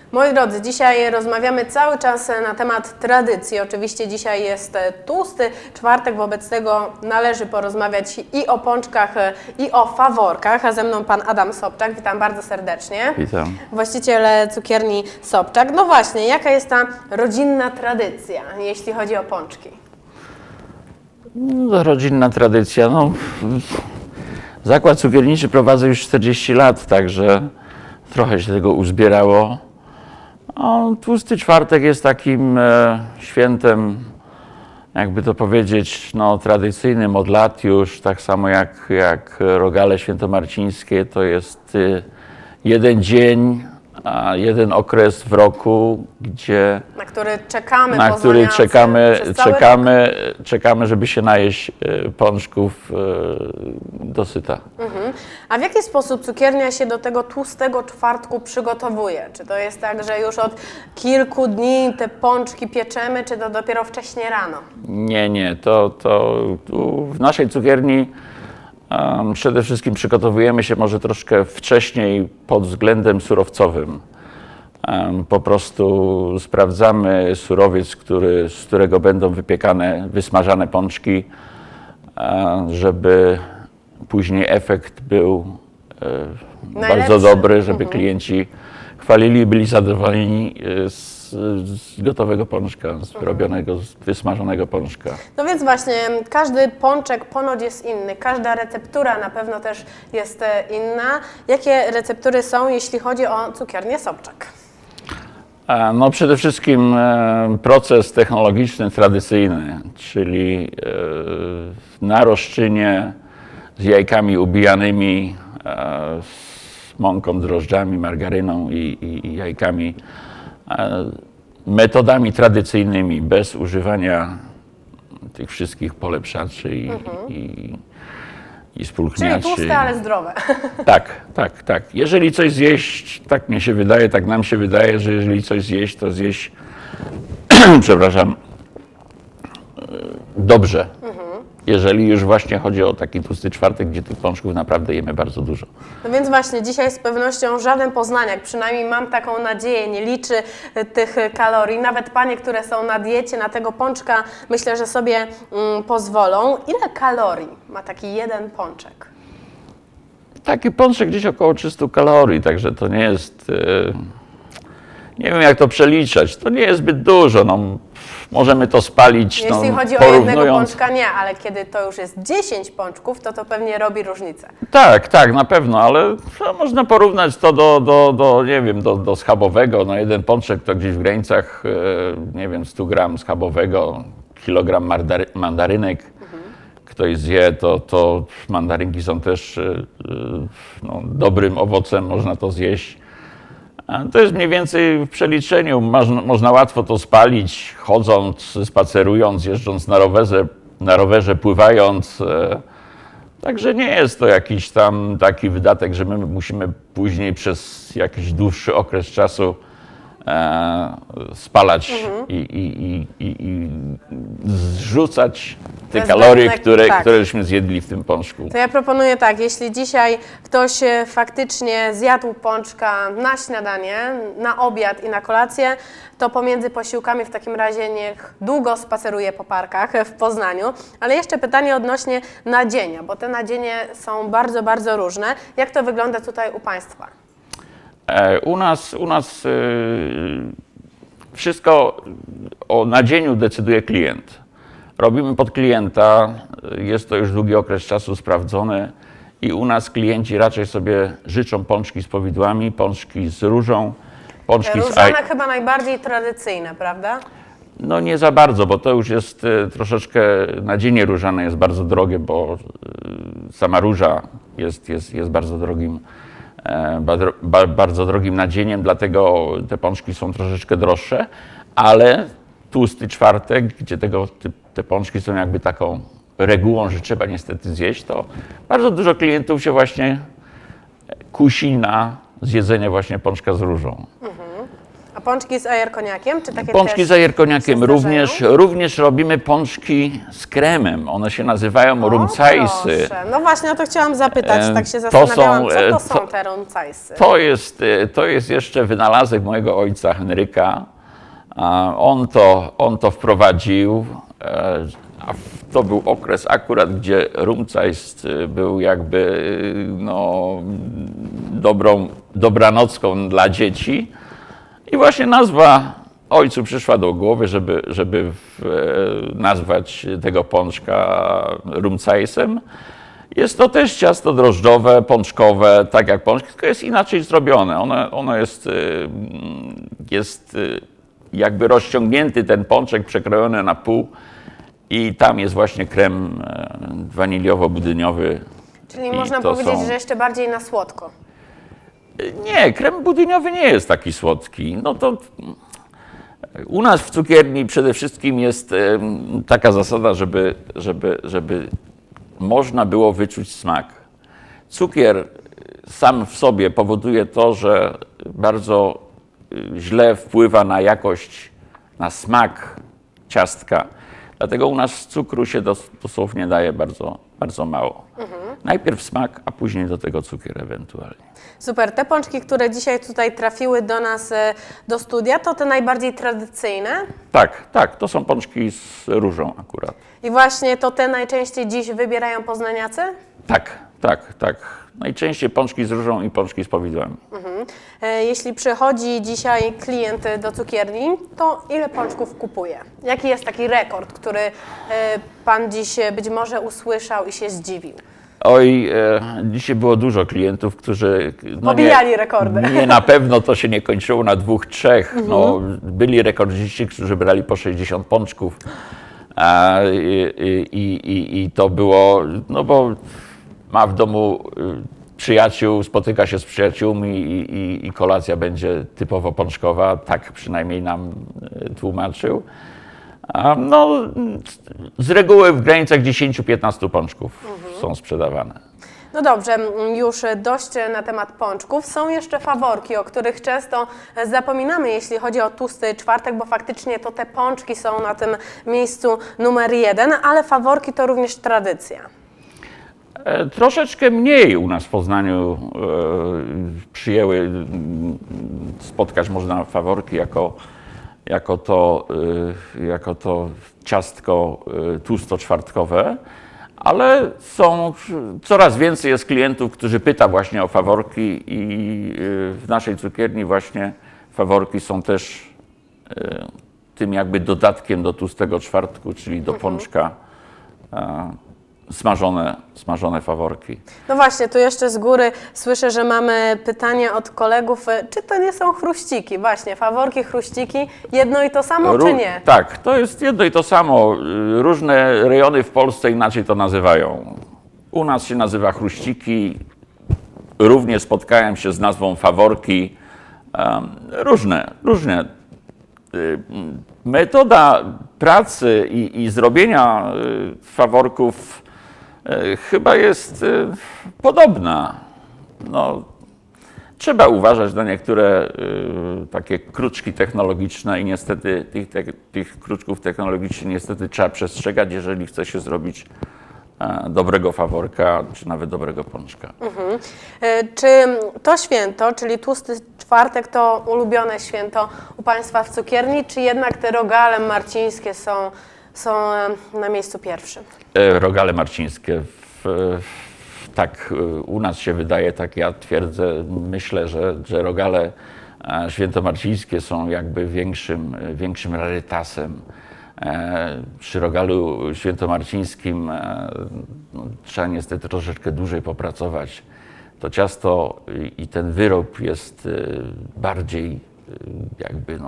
Moi drodzy, dzisiaj rozmawiamy cały czas na temat tradycji. Oczywiście dzisiaj jest tłusty czwartek, wobec tego należy porozmawiać i o pączkach, i o faworkach. A ze mną pan Adam Sobczak. Witam bardzo serdecznie. Witam. Właściciel cukierni Sobczak. No właśnie, jaka jest ta rodzinna tradycja, jeśli chodzi o pączki? No, rodzinna tradycja. No, zakład cukierniczy prowadzę już 40 lat, także trochę się tego uzbierało. No, tłusty czwartek jest takim świętem, jakby to powiedzieć, no, tradycyjnym od lat już, tak samo jak rogale świętomarcińskie. To jest jeden dzień, jeden okres w roku, gdzie Na który czekamy, na który czekamy, żeby się najeść pączków dosyta. A w jaki sposób cukiernia się do tego tłustego czwartku przygotowuje? Czy to jest tak, że już od kilku dni te pączki pieczemy, czy to dopiero wcześnie rano? Nie. To tu w naszej cukierni przede wszystkim przygotowujemy się może troszkę wcześniej pod względem surowcowym. Po prostu sprawdzamy surowiec, z którego będą wypiekane, wysmażane pączki, żeby później efekt był bardzo dobry, żeby klienci chwalili i byli zadowoleni z gotowego pączka, z robionego, z wysmażonego pączka. No więc właśnie, każdy pączek ponoć jest inny, każda receptura na pewno też jest inna. Jakie receptury są, jeśli chodzi o cukiernię Sobczak? No przede wszystkim proces technologiczny, tradycyjny, czyli na rozczynie z jajkami ubijanymi, z mąką, drożdżami, margaryną i jajkami, metodami tradycyjnymi, bez używania tych wszystkich polepszaczy i spulchniaczy. Czyli tłuste, ale zdrowe. Tak. Jeżeli coś zjeść, tak mnie się wydaje, tak nam się wydaje, że jeżeli coś zjeść, to zjeść, przepraszam, dobrze. Jeżeli już właśnie chodzi o taki tłusty czwartek, gdzie tych pączków naprawdę jemy bardzo dużo. No więc właśnie, dzisiaj z pewnością żaden poznaniak, przynajmniej mam taką nadzieję, nie liczy tych kalorii. Nawet panie, które są na diecie, na tego pączka, myślę, że sobie pozwolą. Ile kalorii ma taki jeden pączek? Taki pączek gdzieś około 300 kalorii, także to nie jest... Nie wiem, jak to przeliczać. To nie jest zbyt dużo. No, możemy to spalić. Jeśli chodzi o jednego pączka, nie, ale kiedy to już jest 10 pączków, to pewnie robi różnicę. Tak, na pewno, ale można porównać to nie wiem, do schabowego. No, jeden pączek to gdzieś w granicach, nie wiem, 100 gram schabowego, kilogram mandarynek. Ktoś zje, to mandarynki są też dobrym owocem, można to zjeść. To jest mniej więcej w przeliczeniu. Można łatwo to spalić, chodząc, spacerując, jeżdżąc na rowerze, pływając. Także nie jest to jakiś tam taki wydatek, że my musimy później przez jakiś dłuższy okres czasu spalać i zrzucać te kalorie, któreśmy zjedli w tym pączku. To ja proponuję tak, jeśli dzisiaj ktoś faktycznie zjadł pączka na śniadanie, na obiad i na kolację, to pomiędzy posiłkami w takim razie niech długo spaceruje po parkach w Poznaniu. Ale jeszcze pytanie odnośnie nadzienia, bo te nadzienie są bardzo, bardzo różne. Jak to wygląda tutaj u Państwa? U nas wszystko o nadzieniu decyduje klient. Robimy pod klienta, jest to już długi okres czasu sprawdzone i u nas klienci raczej sobie życzą pączki z powidłami, pączki z różą, pączki Różane chyba najbardziej tradycyjne, prawda? No nie za bardzo, bo to już jest troszeczkę, nadzienie różane jest bardzo drogie, bo sama róża jest bardzo drogim nadzieniem, dlatego te pączki są troszeczkę droższe, ale tłusty czwartek, gdzie te pączki są jakby taką regułą, że trzeba niestety zjeść, to bardzo dużo klientów się właśnie kusi na zjedzenie właśnie pączka z różą. A pączki z ajerkoniakiem? Czy takie Pączki też z ajerkoniakiem się również robimy pączki z kremem. One się nazywają rumcajsy. Proszę. No właśnie, o to chciałam zapytać, tak się zastanawiałam, co to są te rumcajsy? To jest jeszcze wynalazek mojego ojca Henryka. On to wprowadził, a to był okres akurat, gdzie rumcajs był jakby dobranocką dla dzieci. I właśnie nazwa ojcu przyszła do głowy, żeby nazwać tego pączka rumcajsem. Jest to też ciasto drożdżowe, pączkowe, tak jak pączki, tylko jest inaczej zrobione. Ono jest jakby rozciągnięty ten pączek, przekrojony na pół i tam jest właśnie krem waniliowo-budyniowy. Czyli można powiedzieć, że jeszcze bardziej na słodko. Nie, krem budyniowy nie jest taki słodki. No to u nas w cukierni przede wszystkim jest taka zasada, żeby można było wyczuć smak. Cukier sam w sobie powoduje to, że bardzo źle wpływa na jakość, na smak ciastka. Dlatego u nas cukru się dosłownie daje bardzo, bardzo mało. Najpierw smak, a później do tego cukier ewentualnie. Super. Te pączki, które dzisiaj tutaj trafiły do nas do studia, to te najbardziej tradycyjne? Tak, to są pączki z różą akurat. I właśnie to te najczęściej dziś wybierają poznaniacy? Tak. Najczęściej pączki z różą i pączki z powidłami. Jeśli przychodzi dzisiaj klient do cukierni, to ile pączków kupuje? Jaki jest taki rekord, który Pan dziś być może usłyszał i się zdziwił? Oj, dzisiaj było dużo klientów, którzy... Pobijali rekordy. Nie, na pewno to się nie kończyło na 2, 3. Byli rekordziści, którzy brali po 60 pączków. I to było, no bo ma w domu przyjaciół, spotyka się z przyjaciółmi i kolacja będzie typowo pączkowa, tak przynajmniej nam tłumaczył. No, z reguły w granicach 10-15 pączków są sprzedawane. No dobrze, już dość na temat pączków. Są jeszcze faworki, o których często zapominamy, jeśli chodzi o tłusty czwartek, bo faktycznie to te pączki są na tym miejscu numer 1, ale faworki to również tradycja. Troszeczkę mniej u nas w Poznaniu przyjęły, spotkać można faworki jako to ciastko tłusto-czwartkowe, ale coraz więcej jest klientów, którzy pyta właśnie o faworki i w naszej cukierni właśnie faworki są też tym jakby dodatkiem do tłustego czwartku, czyli do pączka. Smażone faworki. No właśnie, tu jeszcze z góry słyszę, że mamy pytanie od kolegów, czy to nie są chruściki? Właśnie, faworki, chruściki, jedno i to samo, czy nie? Tak, to jest jedno i to samo. Różne rejony w Polsce inaczej to nazywają. U nas się nazywa chruściki, również spotkałem się z nazwą faworki. Różne. Metoda pracy i zrobienia faworków chyba jest podobna. No, trzeba uważać na niektóre takie kruczki technologiczne i niestety tych kruczków technologicznych niestety trzeba przestrzegać, jeżeli chce się zrobić dobrego faworka, czy nawet dobrego pączka. Czy to święto, czyli tłusty czwartek, to ulubione święto u Państwa w cukierni, czy jednak te rogale marcińskie są na miejscu pierwszym? Rogale marcińskie. Tak u nas się wydaje, tak ja twierdzę, myślę, że rogale świętomarcińskie są jakby większym rarytasem. Przy rogalu świętomarcińskim trzeba niestety troszeczkę dłużej popracować. To ciasto i ten wyrób jest bardziej jakby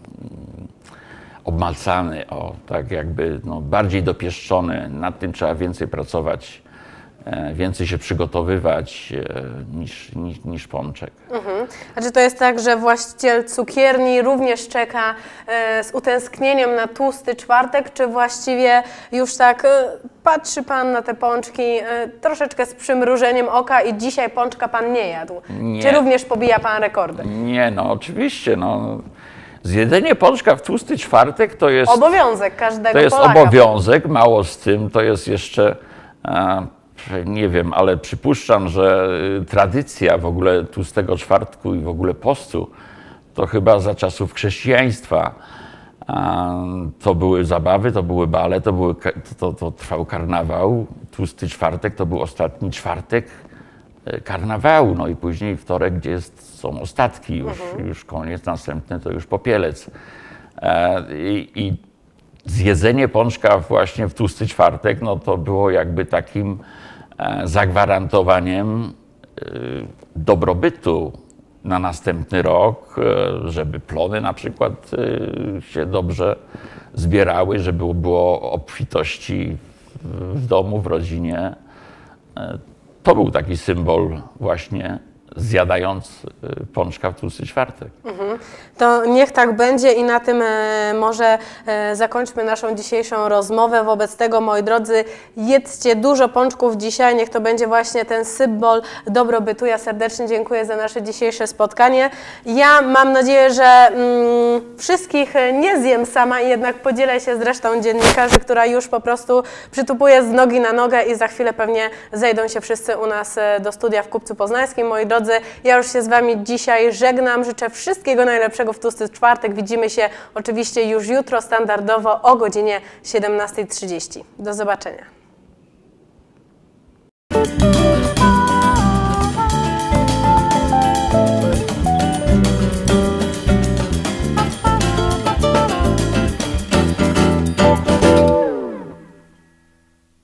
obmalcany, tak jakby bardziej dopieszczony. Nad tym trzeba więcej pracować, więcej się przygotowywać niż pączek. A czy to jest tak, że właściciel cukierni również czeka z utęsknieniem na tłusty czwartek, czy właściwie już tak patrzy Pan na te pączki troszeczkę z przymrużeniem oka i dzisiaj pączka Pan nie jadł? Nie. Czy również pobija Pan rekordy? Nie, no oczywiście. Zjedzenie pączka w tłusty czwartek to jest Obowiązek każdego To jest Polaka. obowiązek, mało z tym, to jest jeszcze, nie wiem, ale przypuszczam, że tradycja w ogóle tłustego czwartku i w ogóle postu to chyba za czasów chrześcijaństwa. To były zabawy, to były bale, to trwał karnawał. Tłusty czwartek to był ostatni czwartek karnawału, no i później wtorek, gdzie są ostatki, już koniec, następny to już popielec. I zjedzenie pączka właśnie w tłusty czwartek, no to było jakby takim zagwarantowaniem dobrobytu na następny rok, żeby plony na przykład się dobrze zbierały, żeby było obfitości w domu, w rodzinie. To był taki symbol właśnie zjadając pączka w tłusty czwartek. To niech tak będzie i na tym może zakończmy naszą dzisiejszą rozmowę. Wobec tego, moi drodzy, jedzcie dużo pączków dzisiaj, niech to będzie właśnie ten symbol dobrobytu. Ja serdecznie dziękuję za nasze dzisiejsze spotkanie. Ja mam nadzieję, że wszystkich nie zjem sama i jednak podzielę się z resztą dziennikarzy, która już po prostu przytupuje z nogi na nogę i za chwilę pewnie zejdą się wszyscy u nas do studia w Kupcu Poznańskim. Moi drodzy, ja już się z Wami dzisiaj żegnam. Życzę wszystkiego najlepszego w tłusty czwartek. Widzimy się oczywiście już jutro standardowo o godzinie 17:30. Do zobaczenia.